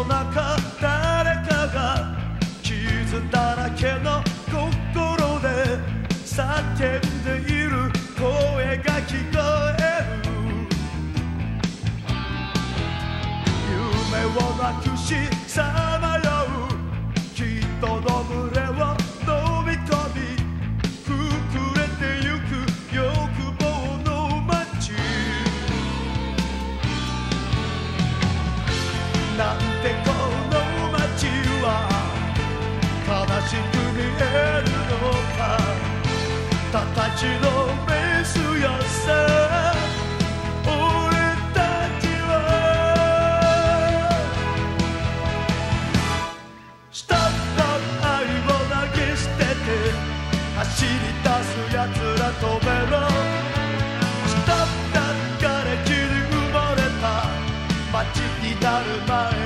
の中誰かが傷だらけの心で叫んでいる声が聞こえる。夢をなくしさまよう人の群れを飲み込み膨れてゆく欲望の街。なんでこの街は悲しく見えるのか。形のメスよさ俺たちはしたった愛を投げ捨てて走り出すやつら止めろ。したった瓦礫に埋もれた街になる前